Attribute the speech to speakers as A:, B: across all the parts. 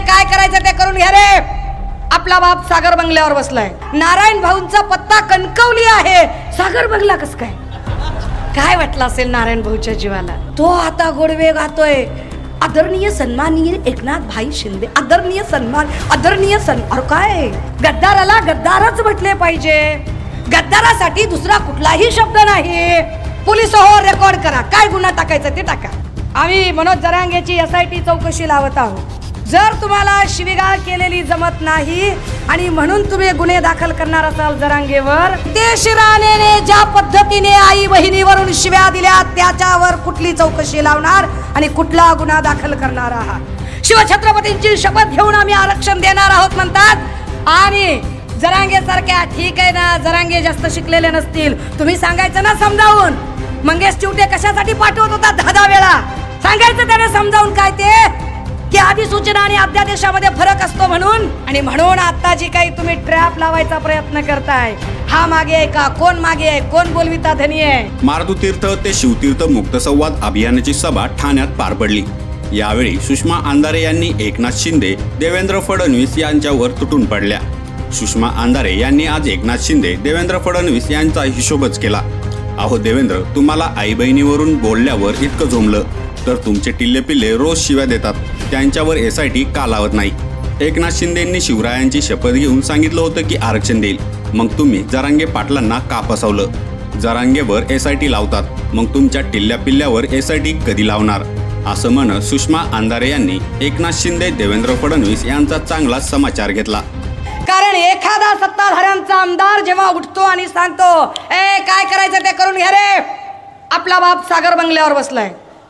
A: काय करायचं ते करून घ्या रे. आपला बाप सागर बंगल्यावर बसलाय. नारायण भाऊंचा पत्ता कणकवली आहे, सागर बंगला कस काय? काय वाटलं असेल नारायण भाऊच्या जीवाला. तो आता गोडवे गातोय, आदरणीय सन्माननीय एकनाथ भाई शिंदे, आदरणीय सन्मान, आदरणीय अरे काय, गद्दाराला गद्दारच म्हटले पाहिजे. गद्दारासाठी दुसरा कुठलाही शब्द नाही. पोलीस हो, रेकॉर्ड करा, काय गुन्हा टाकायचा ते टाका. आम्ही मनोज जरांगेची SIT चौकशी लावत आहोत. जर तुम्हाला शिवीगाळ केलेली जमत नाही आणि म्हणून तुम्ही गुन्हे दाखल करणार असाल जरांगेवर, नितेश राणेने ज्या पद्धतीने आई बहिणीवरून शिव्या दिल्या त्याच्यावर कुठली चौकशी लावणार आणि कुठला गुन्हा दाखल करणार आहात? शिवछत्रपतींची शपथ घेऊन आम्ही आरक्षण देणार आहोत म्हणतात आणि जरांगे सारख्या, ठीक आहे ना, जरांगे जास्त शिकलेले नसतील, तुम्ही सांगायचं ना समजावून. मंगेश चिवटे कशासाठी पाठवत होता 10 वेळा? सांगायचं त्याने समजावून काय ते, की अधिसूचना आणि अध्यादेशामध्ये फरक असतो म्हणून. आणि म्हणून आता जी काही तुम्ही ट्रॅप लावायचा प्रयत्न करताय, हा मागे आहे का, कोण मागे आहे, कोण बोलविता धनी आहे?
B: मारुतीतीर्थ ते शिवतीर्थ मुक्त संवाद अभियानाची सभा ठाण्यात पार पडली. यावेळी सुषमा अंधारे यांनी एकनाथ शिंदे, देवेंद्र फडणवीस यांच्यावर तुटून पडल्या. सुषमा अंधारे यांनी आज एकनाथ शिंदे, देवेंद्र फडणवीस यांचा हिशोबच केला. अहो देवेंद्र, तुम्हाला आई बहिणीवरून बोलल्यावर इतकं झोंबलं तर तुमचे टिल्ले पिल्ले रोज शिव्या देतात, त्यांच्यावर SIT का लावत नाही? एकनाथ शिंदेंनी शिवरायांची शपथ घेऊन सांगितलं होतं की आरक्षण देईल, मग तुम्ही जरांगे पाटलांना का फसवलं? जरांगेवर SIT लावतात, मग तुमच्या टिल्ल्या पिल्ल्यावर SIT कधी लावणार? असं म्हणत सुषमा अंधारे यांनी एकनाथ शिंदे, देवेंद्र फडणवीस यांचा चांगला समाचार घेतला.
A: कारण एखादा सत्ताधाऱ्यांचा आमदार जेव्हा उठतो आणि सांगतो, ए काय करायचं ते करून घ्या रे, आपला बाप सागर बंगल्यावर बसलाय.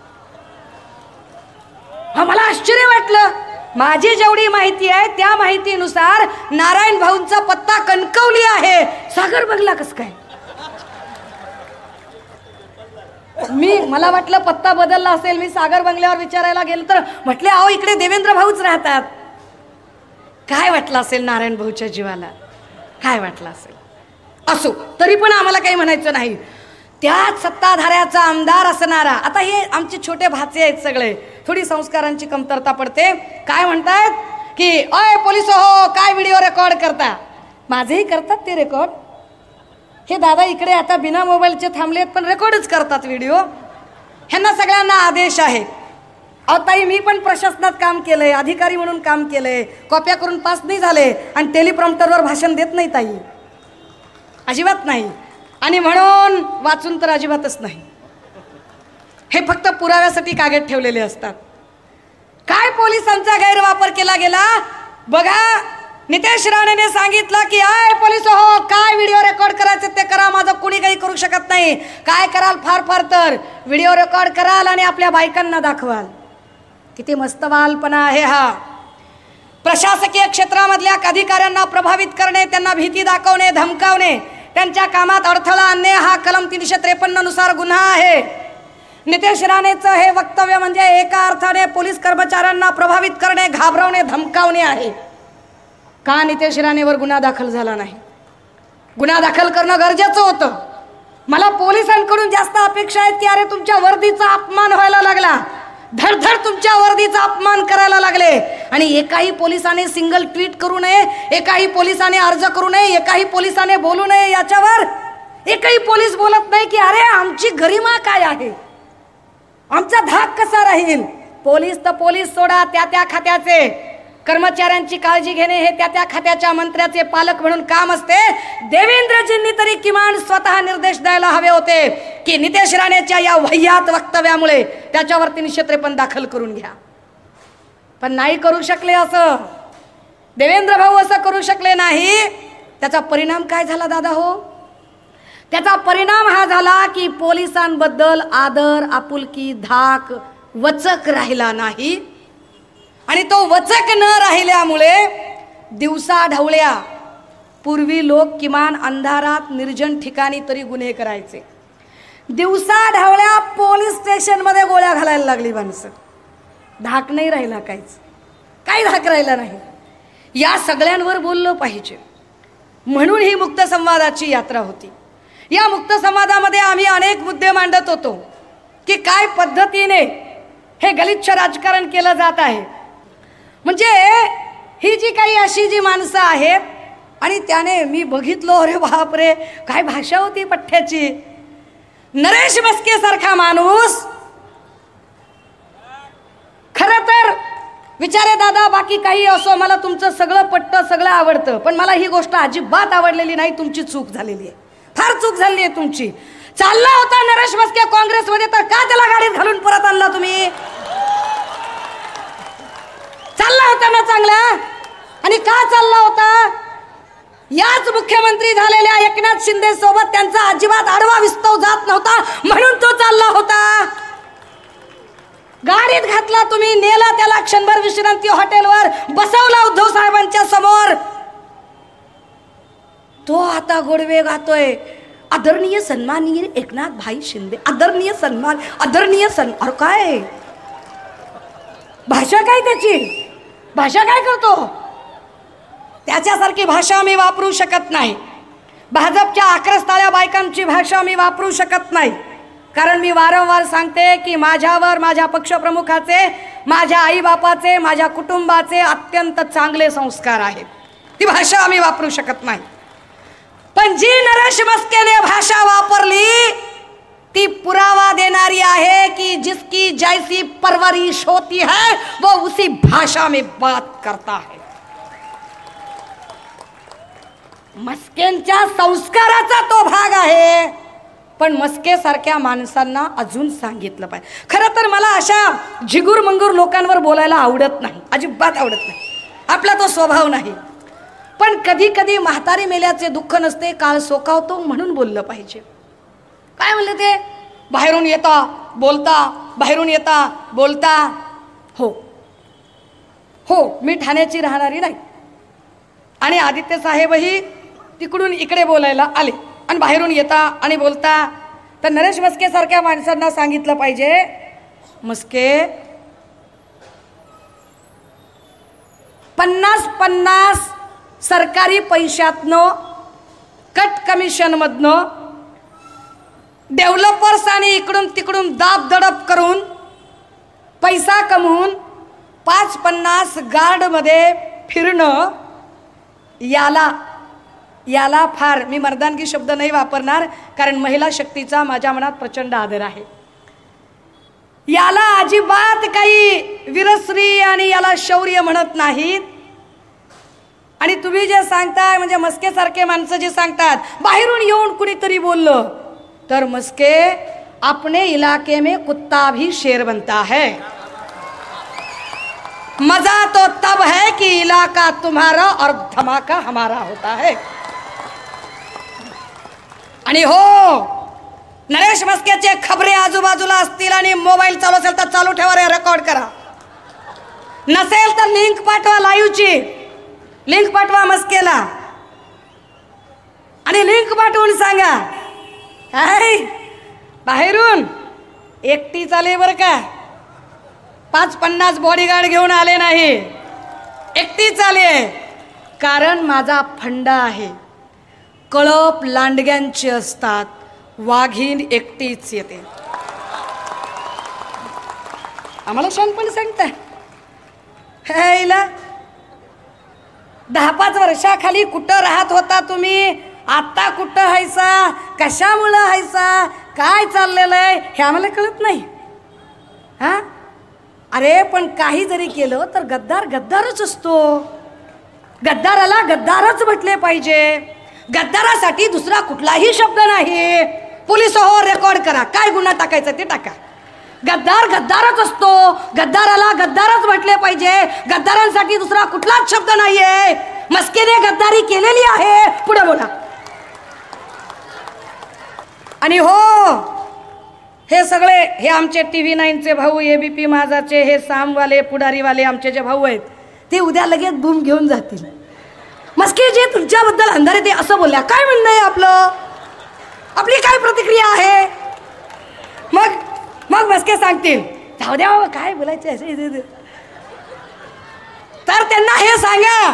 A: मला आश्चर्य वाटलं. माझी जेवढी माहिती आहे त्या माहितीनुसार नारायण भाऊंचा पत्ता कणकवली आहे, सागर बंगला कस काय? मला वाटलं पत्ता बदलला असेल. मी सागर बंगल्यावर विचारायला गेलो तर म्हटले, अहो इकडे देवेंद्र भाऊच राहतात. काय वाटलं असेल नारायण भाऊच्या जीवाला, काय वाटलं असेल? असो, तरी पण आम्हाला काही म्हणायचं नाही. त्याच सत्ताधाऱ्याचा आमदार असणारा, आता हे आमचे छोटे भाचे आहेत सगळे, थोडी संस्कारांची कमतरता पडते. काय म्हणतात की अय पोलीस हो, काय व्हिडिओ रेकॉर्ड करता? माझेही करतात ते रेकॉर्ड. हे दादा इकडे आता बिना मोबाईलचे थांबलेत पण रेकॉर्डच करतात व्हिडिओ. ह्यांना सगळ्यांना आदेश आहे. ताई मी पण प्रशासनात काम केलंय, अधिकारी म्हणून काम केलंय, कॉप्या करून पास नाही झाले आणि टेलिप्रॉम्प्टरवर भाषण देत नाही ताई, अजिबात नाही. आणि म्हणून वाचून तर अजिबातच नाही. हे फक्त पुराव्यासाठी कागद ठेवलेले असतात. काय पोलिसांचा गैरवापर केला गेला बघा. नितेश राणेने सांगितलं की आय पोलीस हो, काय व्हिडिओ रेकॉर्ड करायचे ते करा, माझं कुणी काही करू शकत नाही. काय कराल, फार फार तर व्हिडिओ रेकॉर्ड कराल आणि आपल्या बायकांना दाखवाल. किती मस्त बालपणा आहे हा. प्रशासकीय क्षेत्रामधल्या अधिकाऱ्यांना प्रभावित करणे, त्यांना भीती दाखवणे, धमकावणे, त्यांच्या कामात अडथळा आणणे हा कलम 353 नुसार गुन्हा आहे. नितेश राणेचं हे वक्तव्य म्हणजे एका अर्थाने पोलीस कर्मचाऱ्यांना प्रभावित करणे, घाबरवणे, धमकावणे आहे. का नितेश राणेवर गुन्हा दाखल झाला नाही? गुन्हा दाखल करणं गरजेचं होतं. मला पोलिसांकडून जास्त अपेक्षा आहेत की अरे तुमच्या वर्दीचा अपमान व्हायला लागला, धडधड तुमच्या वर्दीचा अपमान करायला लागले आणि एकाही पोलिसाने सिंगल ट्विट करू नये, एकाही पोलिसाने अर्ज करू नये, एकाही पोलिसाने बोलू नये. याच्यावर एकही पोलीस बोलत नाही की अरे आमची गरिमा काय आहे, आमचा धाक कसा राहील. पोलीस तर पोलीस सोडा, त्या त्या खात्याचे कर्मचाऱ्यांची काळजी घेणे हे त्या त्या खात्याच्या मंत्र्याचे पालक म्हणून काम असते. देवेंद्रजींनी तरी किमान स्वतः निर्देश द्यायला हवे होते की नितेश राणेच्या या वह्यात वक्तव्यामुळे त्याच्यावर 353 दाखल करून घ्या. पण नाही करू शकले. असं देवेंद्र भाऊ असं करू शकले नाही. त्याचा परिणाम काय झाला दादा हो? त्याचा परिणाम हा झाला की पोलिसांबद्दल आदर, आपुलकी, धाक, वचक राहिला नाही. आणि तो वचक न राहिल्यामुळे दिवसा ढवळ्या पूर्वी लोक किमान अंधारात निर्जन ठिकाणी तरी गुन्हे करायचे. दिवसा ढवळ्या पोलीस स्टेशनमध्ये गोळ्या घालायला लागली माणसं. धाक नाही राहिला, काही धाक राहिला नाही. या सगळ्यांवर बोललं पाहिजे म्हणून ही मुक्त संवादाची यात्रा होती. या मुक्त संवादामध्ये आम्ही अनेक मुद्दे मांडत होतो की काय पद्धतीने हे गलिच्छ राजकारण केलं जात आहे. म्हणजे जी काही अशी जी माणसं आहेत, आणि त्याने मी बघितलो, अरे बापरे काय भाषा होती पठ्ठ्याची. नरेश मस्के सारखा माणूस, खरं तर विचारे दादा, बाकी काही असो, मला तुमचं सगळं पटतं, सगळं आवडतं, पण मला ही गोष्ट अजिबात आवडलेली नाही. तुमची चूक झालेली आहे, फार चूक झाली आहे तुमची. चालला होता नरेश मस्के काँग्रेसमध्ये, तर का त्याला गाडीत घालून परत आणला तुम्ही? चालला होता ना चांगला, आणि का चालला होता? याच मुख्यमंत्री झालेल्या एकनाथ शिंदे सोबत त्यांचा अजिबात आडवा विस्तव जात नव्हता, म्हणून तो चालला होता. गाडीत घातला तुम्ही, नेला त्याला क्षणभर विश्रांती हॉटेलवर, बसवला उद्धव साहेबांच्या समोर. तो आता गोडवे गातोय, आदरणीय सन्माननीय एकनाथ भाई शिंदे, आदरणीय सन्मान, आदरणीय सन्मान. अरे काय भाषा, काय त्याची भाषा, काय करतो? त्याच्यासारखी भाषा मी वापरू शकत नाही. भाजपच्या आक्रस्ताळ्या बायकांची भाषा मी वापरू शकत नाही, कारण मी वारंवार सांगते की माझ्यावर माझ्या पक्षप्रमुखाचे, माझ्या आईबापाचे, माझ्या कुटुंबाचे अत्यंत चांगले संस्कार आहेत. ती भाषा आम्ही वापरू शकत नाही. पण जी नरेश मस्केने भाषा वापरली ती पुरावा देणारी आहे कि जिसकी जैसी परवरिश होती है वो उसी भाषा में बात करता है. मस्केंच्या संस्काराचा तो भाग आहे, पण मस्के सारख्या माणसांना अजून सांगितलं पाहिजे. खरं तर मला अशा झिगूर मंगूर लोकांवर बोलायला आवडत नाही, अजिबात आवडत नाही, आपला तो स्वभाव नाही. पण कधी कधी म्हातारी मेल्याचे दुःख नसते, काळ सोकावतो म्हणून बोललं पाहिजे. काय म्हणले ते? बाहेरून येता बोलता, बाहेरून येता बोलता. हो हो, मी ठाण्याची राहणारी नाही, आणि आदित्य साहेबही तिकडून इकडे बोलायला आले, आणि बाहेरून येता आणि बोलता. तर नरेश मस्के सारख्या माणसांना सांगितलं पाहिजे, मस्के 50-50 सरकारी पैशातनं, कट कमिशन मधनं, डेव्हलपर्स आणि इकडून तिकडून दाब दडप करून पैसा कमवून 5-50 गार्डमध्ये फिरणं, याला फार, मी मर्दानगी शब्द नाही वापरणार, कारण महिला शक्तीचा माझ्या मनात प्रचंड आदर आहे. याला अजिबात काही वीरश्री आणि याला शौर्य म्हणत नाहीत. आणि तुम्ही जे सांगताय, म्हणजे मस्के सारखे माणसं जे सांगतात, बाहेरून येऊन कुणीतरी बोललं, तर मस्के अपने इलाके में कुत्ता भी शेर बनता है. मजा तो तब है कि इलाका तुम्हारा और धमाका हमारा होता है. आणि हो, नरेश मस्केचे खबरे आजूबाजूला असतील आणि मोबाईल चालू असेल तर चालू ठेवा रे, रेकॉर्ड करा. नसेल तर लिंक पाठवा, लाईव्हची लिंक पाठवा मस्केला, आणि लिंक पाठवून सांगा, काय बाहेरून एकटी चाले बरं का, 5-50 बॉडीगार्ड घेऊन आले नाही, एकटी चाले. कारण माझा फंडा आहे, कळप लांडग्यांचे असतात, वाघीण एकटीच येते. आम्हाला शहाणपण सांगताय. हेला 10-5 वर्षाखाली कुठं राहत होता तुम्ही, आता कुठं हायसा, कशामुळं हायसा, काय चाललेलं आहे हे आम्हाला कळत नाही. हा, अरे पण काही जरी केलं तर गद्दार गद्दारच असतो. गद्दाराला गद्दारच म्हटले पाहिजे. गद्दारासाठी दुसरा कुठलाही शब्द नाही. पोलीस हो, रेकॉर्ड करा, काय गुन्हा टाकायचा ते टाका. गद्दार गद्दारच असतो, गद्दाराला गद्दारच म्हटले पाहिजे. गद्दारांसाठी दुसरा कुठलाच शब्द नाहीये. मस्केने गद्दारी केलेली आहे. पुढे बोला. आणि हो, हे सगळे हे आमचे TV 9चे भाऊ, ABP माझाचे हे सामवाले पुढारीवाले आमचे जे भाऊ आहेत, ते उद्या लगेच बूम घेऊन जातील. मस्के जे तुमच्याबद्दल अंधारे ते असं बोलल्या, काय म्हणणं आहे आपलं, आपली काय प्रतिक्रिया आहे. मग मस्के सांगतील, जाऊ द्या काय बोलायचं असे. तर त्यांना हे सांगा,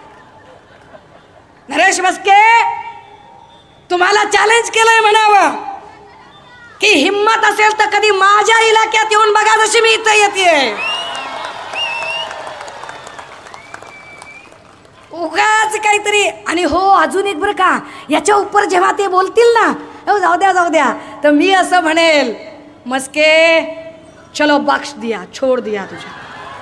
A: नरेश मस्के तुम्हाला चॅलेंज केलंय म्हणावं की हिम्मत असेल तर कधी माझ्या इलाक्यात येऊन बघा, जशी मी इथं येते. उगाच काहीतरी. आणि हो अजून एक बरं का, याच्या उपर जेव्हा ते बोलतील ना, हो जाऊ द्या, तर मी असं म्हणेल, मस्के चलो बख्श दिया, छोड दिया तुझ्या.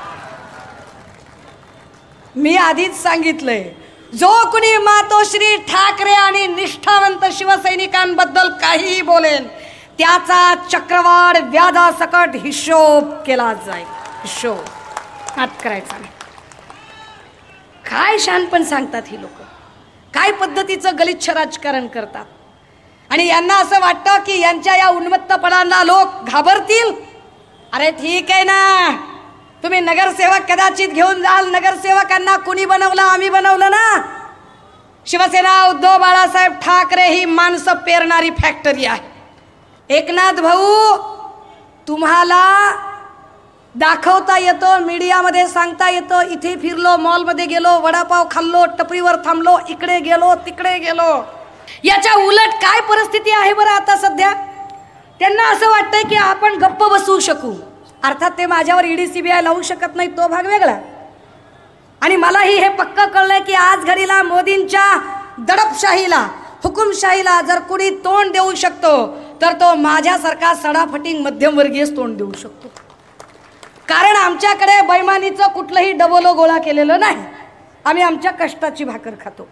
A: मी आधीच सांगितलंय, जो कुणी मातोश्री ठाकरे आणि निष्ठावंत शिवसैनिकांबद्दल काहीही बोलेल त्याचा चक्रवाढ व्याजासकट हिशोब केला जाईल. हिशोब हात करायचा नाही. काय शहाणपण सांगतात ही लोक, काय पद्धतीचं गलिच्छ राजकारण करतात. आणि यांना असं वाटतं की यांच्या या उन्मत्तपणाला लोक घाबरतील. अरे ठीक आहे ना, तुम्ही नगरसेवक कदाचित घेऊन जाल, नगरसेवकांना कुणी बनवलं? आम्ही बनवलं ना. शिवसेना उद्धव बाळासाहेब ठाकरे ही माणसं पेरणारी फॅक्टरी आहे. एकनाथ भाऊ तुम्हाला दाखवता येतं, मीडियामध्ये सांगता येतं, इथे फिरलो, मॉलमध्ये गेलो, वडापाव खाल्लो, टपरीवर थांबलो, इकडे गेलो, तिकडे गेलो. याच्या उलट काय परिस्थिती आहे बरं आता सध्या? त्यांना असं वाटतंय की आपण गप्प बसू शकू. अर्थात ते माझ्यावर ईडी सीबीआय लावू शकत नाही, तो भाग वेगळा. आणि मलाही हे पक्क कळलंय की आज घडीला मोदींच्या दडपशाहीला, हुकुमशाहीला जर कुणी तोंड देऊ शकतो तर तो माझ्यासारखा सडाफटिंग मध्यमवर्गीयच तोंड देऊ शकतो. कारण आमच्याकडे बैमानीचं कुठलंही डबोलो गोळा केलेलं नाही. आम्ही आमच्या कष्टाची भाकर खातो.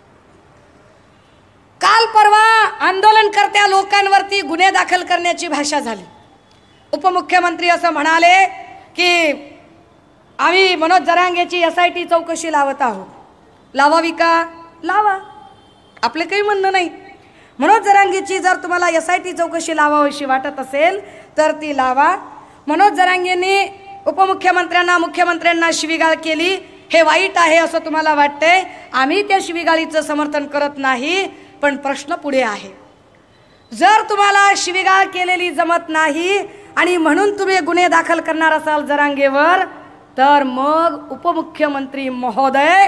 A: काल परवा आंदोलनकर्त्या लोकांवरती गुन्हे दाखल करण्याची भाषा झाली. उपमुख्यमंत्री असं म्हणाले की आम्ही मनोज जरांगेची SIT चौकशी लावत आहोत. लावावी का? लावा, आपले काही म्हणणं नाही. मनोज जरांगेची जर तुम्हाला SIT चौकशी लावावीशी वाटत असेल तर ती लावा. मनोज जरांगेंनी उपमुख्यमंत्र्यांना, मुख्यमंत्र्यांना शिवीगाळ केली, हे वाईट आहे असं तुम्हाला वाटतंय. आम्ही त्या शिवीगाळीचं समर्थन करत नाही. पण प्रश्न पुढे आहे, जर तुम्हाला शिवीगाळ केलेली जमत नाही आणि म्हणून तुम्ही गुन्हे दाखल करणार असाल जरांगेवर, तर मग उपमुख्यमंत्री महोदय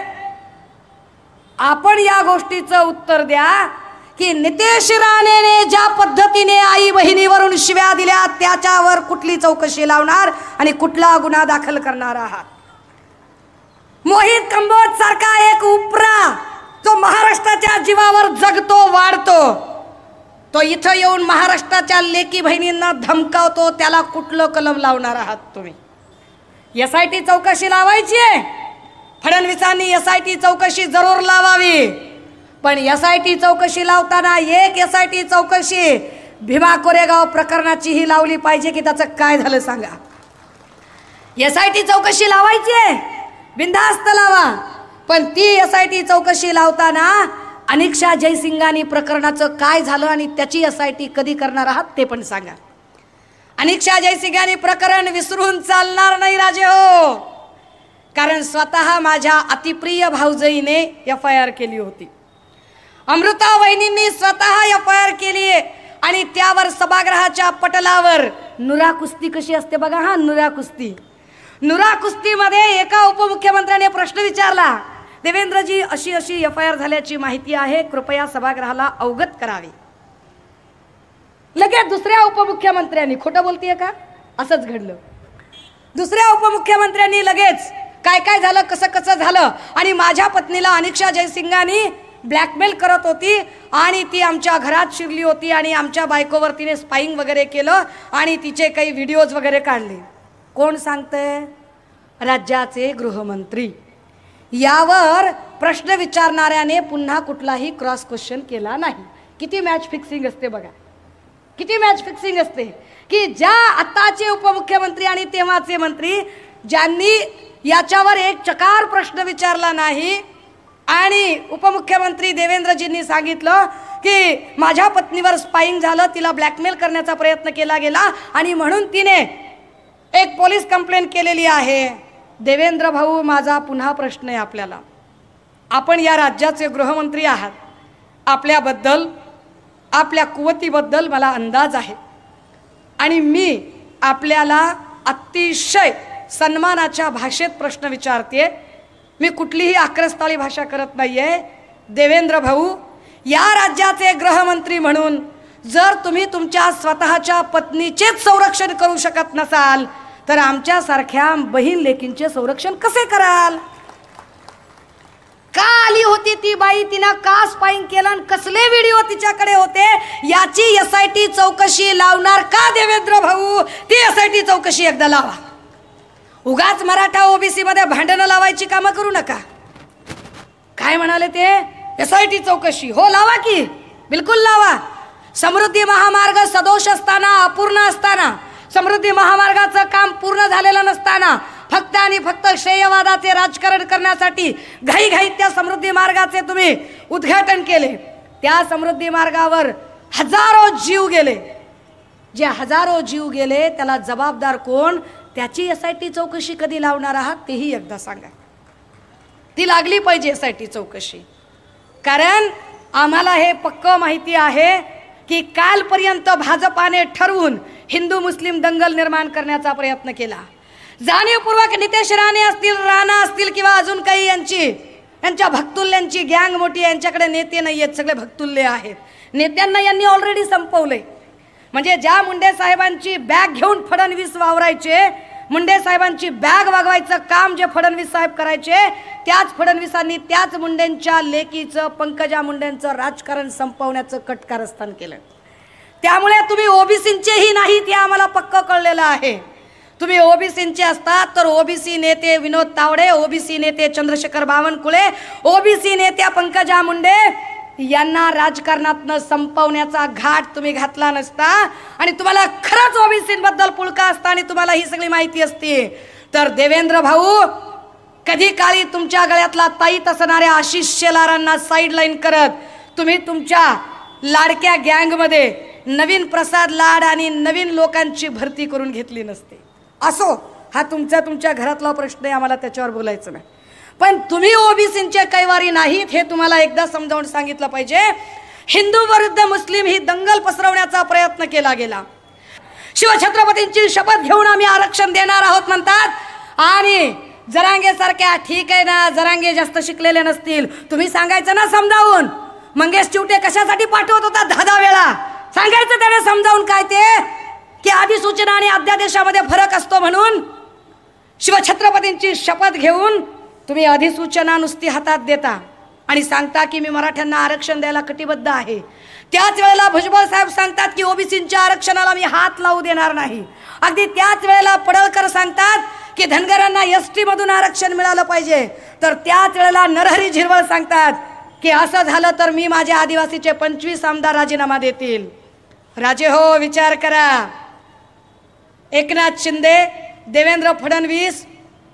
A: आपण या गोष्टीचं उत्तर द्या की नितेश राणेने ज्या पद्धतीने आई बहिणीवरून शिव्या दिल्या त्याच्यावर कुठली चौकशी लावणार आणि कुठला गुन्हा दाखल करणार आहात? मोहित कंबोज सारखा एक उपरा जो महाराष्ट्राच्या जीवावर जगतो, वाढतो, तो इथं येऊन महाराष्ट्राच्या लेकी बहिणींना धमकावतो, त्याला कुठलं कलम लावणार आहात तुम्ही? SIT चौकशी लावायची आहे. फडणवीसांनी SIT चौकशी जरूर लावावी. पण SIT चौकशी लावताना एक SIT चौकशी भीमा कोरेगाव प्रकरणाचीही लावली पाहिजे की त्याचं काय झालं सांगा. SIT चौकशी लावायची आहे, बिनधास्त लावा. पण ती SIT चौकशी लावताना अनिक्षा जयसिंगानी प्रकरणाचं काय झालं आणि त्याची SIT कधी करणार आहात ते पण सांगा. अनिक्षा जयसिंगानी प्रकरण विसरून चालणार नाही राजे हो. कारण स्वतः माझ्या अतिप्रिय भाऊजाईने FIR केली होती. अमृता वहिनींनी स्वतः FIR केली आणि त्यावर सभागृहाच्या पटलावर नुरा कुस्ती कशी असते बघा. हा नुरा कुस्ती, नुरा कुस्तीमध्ये एका उपमुख्यमंत्र्याने प्रश्न विचारला, देवेंद्रजी अशी अशी FIR झाल्याची माहिती आहे, कृपया सभागृहाला अवगत करावी. लगेच दुसऱ्या उपमुख्यमंत्र्यांनी, खोटं बोलतीये का, असंच घडलं, दुसऱ्या उपमुख्यमंत्र्यांनी लगेच काय काय झालं, कसं कसं झालं, आणि माझ्या पत्नीला अनिक्षा जयसिंगानी ब्लॅकमेल करत होती आणि ती आमच्या घरात शिरली होती आणि आमच्या बायकोवर तिने स्पाईंग वगैरे केलं आणि तिचे काही व्हिडिओज वगैरे काढले. कोण सांगतंय? राज्याचे गृहमंत्री. यावर प्रश्न विचारणाऱ्याने पुन्हा कुठलाही क्रॉस क्वेश्चन केला नाही. किती मॅच फिक्सिंग असते बघा, किती मॅच फिक्सिंग असते की ज्या आताचे उपमुख्यमंत्री आणि तेव्हाचे मंत्री ज्यांनी याच्यावर एक चकार प्रश्न विचारला नाही आणि उपमुख्यमंत्री देवेंद्रजींनी सांगितलं की माझ्या पत्नीवर स्पाईंग झालं, तिला ब्लॅकमेल करण्याचा प्रयत्न केला गेला आणि म्हणून तिने एक पोलीस कंप्लेंट केलेली आहे. देवेंद्र भाऊ, माझा पुन्हा प्रश्न आहे आपल्याला. आपण या राज्याचे गृहमंत्री आहात, आपल्याबद्दल, आपल्या कुवतीबद्दल मला अंदाज आहे आणि मी आपल्याला अतिशय सन्मानाच्या भाषेत प्रश्न विचारते. मी कुठलीही आक्रस्ताळी भाषा करत नाहीये. देवेंद्र भाऊ, या राज्याचे गृहमंत्री म्हणून जर तुम्ही तुमच्या स्वतःच्या पत्नीचेच संरक्षण करू शकत नसाल तर आमच्यासारख्या बहीण लेकींचे संरक्षण कसे कराल? का ती बाई तिनं का स्पाईंग केलं आणि कसले व्हिडिओ तिच्याकडे होते याची SIT चौकशी लावणार का देवेंद्र भाऊ? ती SIT चौकशी एकदा लावा. उगाच मराठा OBC मध्ये भांडणं लावायची कामं करू नका. काय म्हणाले ते? SIT चौकशी हो लावा की, बिलकुल लावा. समृद्धी महामार्ग सदोष असताना, अपूर्ण असताना, समृद्धी महामार्गाचं काम पूर्ण झालेलं नसताना फक्त आणि फक्त श्रेयवादाचे राजकारण करण्यासाठी घाईघाईत त्या समृद्धी मार्गाचे तुम्ही उद्घाटन केले. त्या समृद्धी मार्गावर हजारो जीव गेले. जे हजारो जीव गेले त्याला जबाबदार कोण? त्याची SIT चौकशी कधी लावणार आहात तेही एकदा सांगा. ती लागली पाहिजे SIT चौकशी. कारण आम्हाला हे पक्क माहिती आहे की कालपर्यंत भाजपाने ठरवून हिंदू मुस्लिम दंगल निर्माण करण्याचा प्रयत्न केला. जाणीवपूर्वक नितेश राणे असतील, राणा असतील किंवा अजून काही यांच्या भक्तुल्यांची गँग मोठी, यांच्याकडे नेते नाही आहेत, सगळे भक्तुल्य आहेत. नेत्यांना यांनी ऑलरेडी संपवले. म्हणजे ज्या मुंडे साहेबांची बॅग घेऊन फडणवीस वावरायचे, मुंडे साहेबांची बॅग वागवायचं काम जे फडणवीस साहेब करायचे, त्याच फडणवीसांनी त्याच मुंडेंच्या लेकीचं, पंकजा मुंडेंचं राजकारण संपवण्याचं कटकारस्थान केलं. त्यामुळे तुम्ही ओबीसींचेही नाहीत हे आम्हाला पक्क कळलेलं आहे. तुम्ही ओबीसींचे असतात तर ओबीसी नेते विनोद तावडे, ओबीसी नेते चंद्रशेखर बावनकुळे, ओबीसी नेत्या पंकजा मुंडे यांना राजकारणातनं संपवण्याचा घाट तुम्ही घातला नसता आणि तुम्हाला खरंच ओबीसींबद्दल पुळका असता आणि तुम्हाला ही सगळी माहिती असती तर देवेंद्र भाऊ कधी काळी तुमच्या गळ्यातला ताईत असणाऱ्या आशिष शेलारांना साईडलाईन करत तुम्ही तुमच्या लाडक्या गँगमध्ये नवीन प्रसाद लाड आणि नवीन लोकांची भरती करून घेतली नसते. असो, हा तुमच्या घरातला प्रश्न आहे, आम्हाला त्याच्यावर बोलायचं नाही. पण तुम्ही ओबीसींचे कैवारी नाहीत हे तुम्हाला एकदा समजावून सांगितलं पाहिजे. हिंदू विरुद्ध मुस्लिम ही दंगल पसरवण्याचा प्रयत्न केला गेला. शिवछत्रपतींची शपथ घेऊन आम्ही आरक्षण देणार आहोत म्हणतात आणि जरांगे सारख्या, ठीक आहे ना, जरांगे जास्त शिकलेले नसतील, तुम्ही सांगायचं ना समजावून. मंगेश चिवटे कशासाठी पाठवत होता 10 वेळा? सांगायचं त्याने समजावून काय ते की अधिसूचना आणि अध्यादेशामध्ये फरक असतो म्हणून. शिवछत्रपतींची शपथ घेऊन तुम्ही अधिसूचना नुसती हातात देता आणि सांगता की मी मराठ्यांना आरक्षण द्यायला कटिबद्ध आहे. त्याच वेळेला भुजबळ साहेब सांगतात की ओबीसींच्या आरक्षणाला मी हात लावू देणार नाही. अगदी त्याच वेळेला पडळकर सांगतात की धनगरांना ST मधून आरक्षण मिळालं पाहिजे. तर त्याच वेळेला नरहरी झिरवळ सांगतात की असं झालं तर मी माझ्या आदिवासीचे 25 आमदार राजीनामा देतील. राजे हो, विचार करा. एकनाथ शिंदे, देवेंद्र फडणवीस,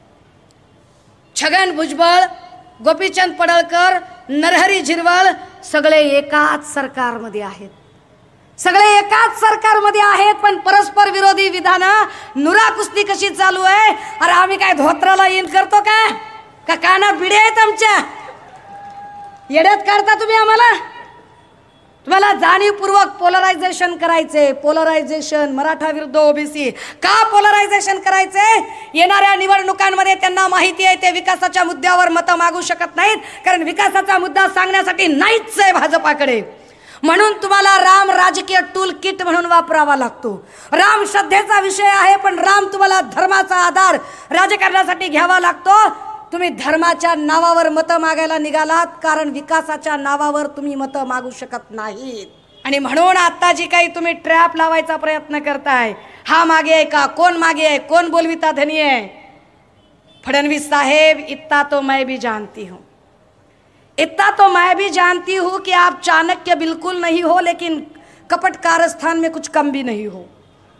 A: छगन भुजबळ, गोपीचंद पडळकर, नरहरी झिरवळ सगळे एकाच सरकारमध्ये आहेत. सगळे एकाच सरकारमध्ये आहेत पण परस्पर विरोधी विधानं, नुरा कुस्ती कशी चालू आहे. अरे आम्ही काय धोत्राला इन करतो का कानात बिडे आहेत आमच्या? येड्यात काढता तुम्ही आम्हाला. तुम्हाला जाणीवपूर्वक पोलरायझेशन करायचे. पोलरायझेशन मराठा विरुद्ध ओबीसी. का पोलरायझेशन करायचे? येणाऱ्या निवडणुकांमध्ये त्यांना माहिती आहे ते विकासाच्या मुद्द्यावर मतं मागू शकत नाहीत, कारण विकासाचा मुद्दा सांगण्यासाठी नाहीच आहे भाजपाकडे. म्हणून तुम्हाला राम राजकीय टूल किट म्हणून वापरावा लागतो. राम श्रद्धेचा विषय आहे पण राम तुम्हाला धर्माचा आधार राजकारणासाठी घ्यावा लागतो. तुम्ही धर्माच्या नावावर मतं मागायला निघालात कारण विकासाच्या नावावर तुम्ही मतं मागू शकत नाहीत. आणि म्हणून आता जी काही तुम्ही ट्रॅप लावायचा प्रयत्न करताय, हा मागे आहे का, कोण मागे आहे, कोण बोलविता धनी आहे? फडणवीस साहेब, इतना तो मैं भी जानती हूँ, इतना तो मैं भी जानती हूँ कि आप चाणक्य बिल्कुल नहीं हो लेकिन कपट कारस्थान में कुछ कम भी नहीं हो.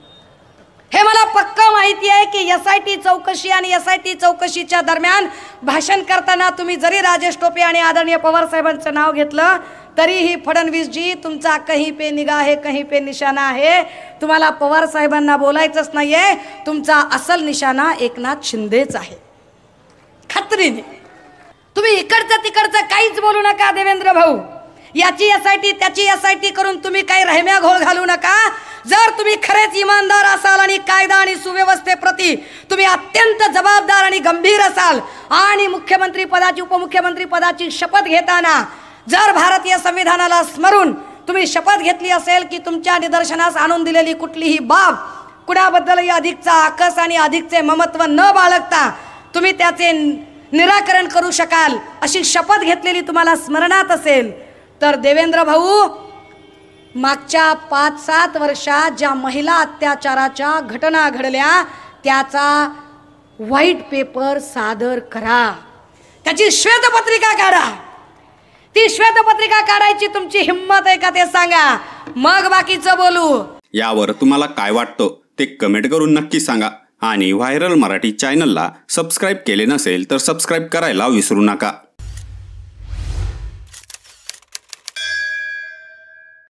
A: हे मला पक्का माहिती आहे की SIT चौकशी आणि SIT चौकशीच्या दरम्यान भाषण करताना तुम्ही जरी राजेश टोपे आणि आदरणीय पवार साहेबांचं नाव घेतलं तरीही फडणवीस जी तुमचा कहीं पे निगाह है कहीं पे निशाणा आहे. तुम्हाला पवार साहेबांना बोलायचंच नाहीये. तुमचा असल निशाणा एकनाथ शिंदेच आहे, खात्रीने. तुम्ही इकडचं तिकडचं काहीच बोलू नका देवेंद्र भाऊ. याची SIT त्याची SIT करून तुम्ही काही रहम्या घोळ घालू नका. जर तुम्ही खरेच इमानदार असाल आणि कायदा आणि सुव्यवस्थेप्रती तुम्ही अत्यंत जबाबदार आणि गंभीर असाल आणि मुख्यमंत्री पदाची उपमुख्यमंत्री पदाची शपथ घेताना जर भारतीय संविधानाला स्मरून तुम्ही शपथ घेतली असेल की तुमच्या निदर्शनास आणून दिलेली कुठलीही बाब कुणाबद्दलही अधिकचा आकस आणि अधिकचे ममत्व न बाळगता तुम्ही त्याचे निराकरण करू शकाल अशी शपथ घेतलेली तुम्हाला स्मरणात असेल तर देवेंद्र भाऊ, मागच्या 5-7 वर्षात ज्या महिला अत्याचाराच्या घटना घडल्या त्याचा व्हाईट पेपर सादर करा, त्याची श्वेतपत्रिका काढा. ती श्वेतपत्रिका काढायची तुमची हिंमत आहे का ते सांगा, मग बाकीचं बोलू.
B: यावर तुम्हाला काय वाटतं ते कमेंट करून नक्की सांगा आणि व्हायरल मराठी चॅनलला सबस्क्राईब केले नसेल तर सबस्क्राईब करायला विसरू नका.